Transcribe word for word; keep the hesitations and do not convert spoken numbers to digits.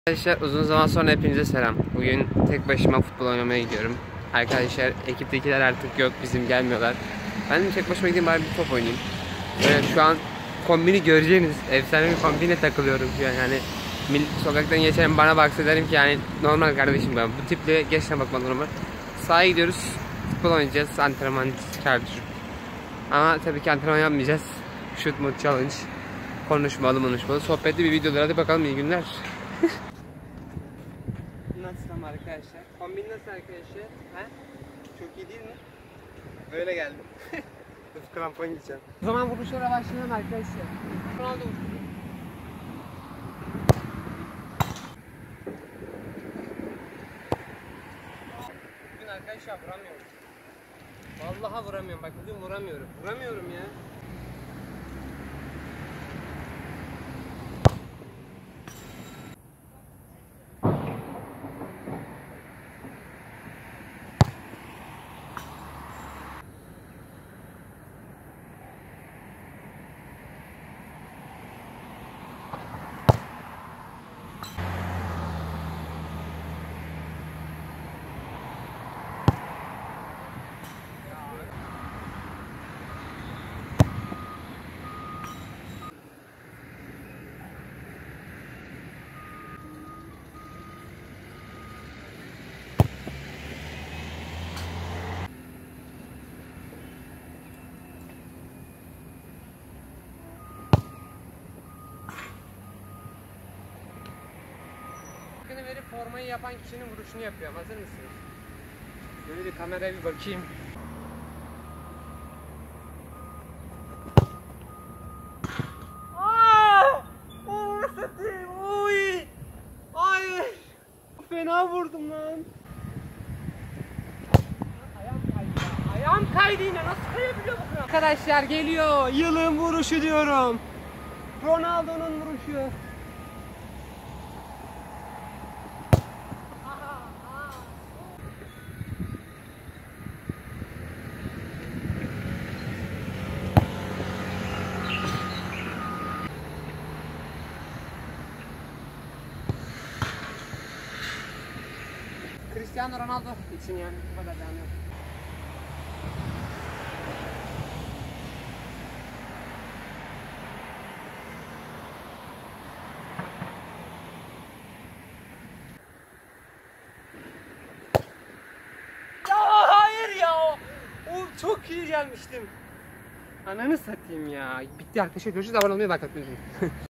Arkadaşlar uzun zaman sonra hepinize selam. Bugün tek başıma futbol oynamaya gidiyorum. Arkadaşlar ekiptekiler artık yok, bizim gelmiyorlar. Ben de tek başıma gideyim bari bir top oynayayım. Böyle şu an kombini göreceğiniz efsane bir kombine takılıyorum şu an yani. Sokaktan geçerim bana baksa derim ki yani normal kardeşim ben. Bu tiple geçene bakma normal. Sahaya gidiyoruz, futbol oynayacağız, antrenman çağırdık. Ama tabii ki antrenman yapmayacağız. Shoot mode challenge. Konuşmalı konuşmalı, sohbetli bir videolar. Hadi bakalım, iyi günler. Nasılım arkadaşlar? Kombin nasıl arkadaşlar? He? Çok iyi değil mi? Böyle geldim. Dur krampon gideceğim. O zaman vuruşlara başlayalım arkadaşlar. Ronaldo vuruşu. Bugün arkadaşlar vuramıyorum. Vallahi vuramıyorum. Bak bugün vuramıyorum. Vuramıyorum ya. Verip formayı yapan kişinin vuruşunu yapıyorum. Hazır mısınız? Böyle bir kameraya bir bakayım. Aaaa! Ooo satayım! Oy! Ay! Fena vurdum lan! Ayağım kaydı ya. Ayağım kaydı yine. Nasıl kayabiliyor bu kadar? Arkadaşlar geliyor. Yılın vuruşu diyorum. Ronaldo'nun vuruşu. Cristiano Ronaldo için yani bu kadar beğenmiyorum. Ya hayır ya. O çok iyi gelmiştim. Ananı satayım ya. Bitti arkadaşlar, görüşürüz. Abone olmayı, like atmayı unutmayın.